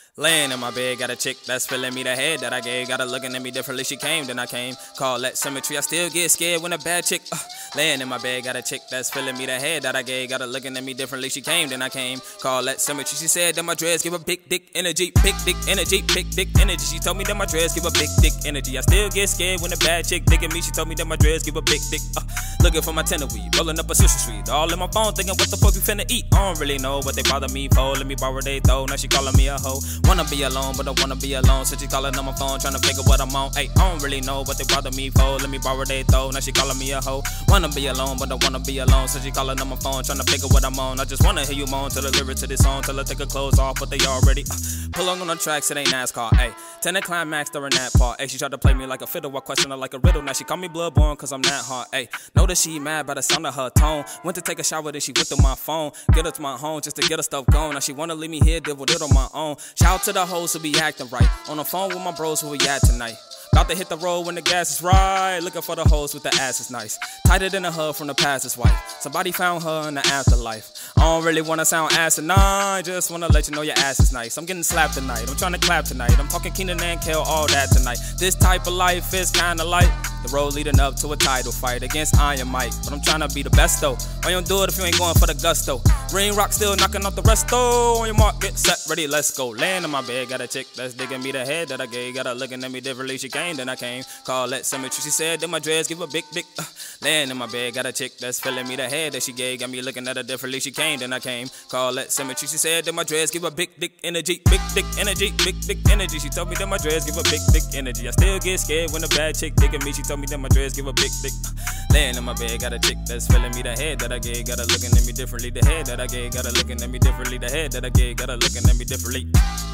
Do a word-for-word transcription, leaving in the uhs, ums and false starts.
Laying in my bed, got a chick that's feeling me the head that I gave. Got her looking at me differently, she came, then I came. Call that symmetry, I still get scared when a bad chick uh, laying in my bed, got a chick that's feeling me the head that I gave. Got her looking at me differently, she came, then I came. Call that symmetry, she said that my dreads give a big dick energy. Big dick energy, big dick energy. She told me that my dreads give a big dick energy. I still get scared when a bad chick digging me. She told me that my dreads give a big dick uh, looking for my tenor weed, rolling up a Swisher Street. All in my phone thinking what the fuck we finna eat. I don't really know what they bother me for. Let me borrow they throw, now she calling me a hoe. Wanna be alone, but I wanna be alone. So she calling on my phone, trying to figure what I'm on. Hey, I don't really know what they bother me for. Let me borrow they throw, now she calling me a hoe. Wanna be alone, but I wanna be alone. So she calling on my phone, trying to figure what I'm on. I just wanna hear you moan to the lyrics to this song, till I take her clothes off, but they already uh, pulling on the tracks, it ain't NASCAR. Hey, ten to climax during that part. Hey, she tried to play me like a fiddle, I question her like a riddle. Now she call me bloodborne, cause I'm that hard. Hey, know that she mad by the sound of her tone. Went to take a shower, then she went through my phone. Get her to my home just to get her stuff going. Now she wanna leave me here, deal with it on my own. Shout out to the hoes who be acting right. On the phone with my bros, who we at tonight. About to hit the road when the gas is right. Looking for the hoes with the ass is nice. Tighter than a hug from the pastor's wife. Somebody found her in the afterlife. I don't really wanna sound asinine, just wanna let you know your ass is nice. I'm getting slapped tonight, I'm trying to clap tonight. I'm talking Keenan and Kel, all that tonight. This type of life is kinda like the road leading up to a title fight against Iron Mike. But I'm trying to be the best though. Why you don't do it if you ain't going for the gusto? Ring rock still knocking off the rest though. On your mark, get set, ready, let's go. Laying in my bed, got a chick that's digging me the head that I gave. Got her looking at me differently, she came, then I came. Call that symmetry, she said that my dreads give a big dick. Uh, laying in my bed, got a chick that's feeling me the head that she gave. Got me looking at her differently, she came, then I came. Call that symmetry, she said that my dreads give a big dick energy. Big dick energy, big dick energy. She told me that my dreads give a big dick energy. I still get scared when a bad chick digging me. She told me that my dreads give a big dick. Uh, laying in my bed, got a chick that's feeling me the head that I gave. Got her looking at me differently, the head that I gave. Got her looking at me differently, the head that I gave. Got her looking at me differently.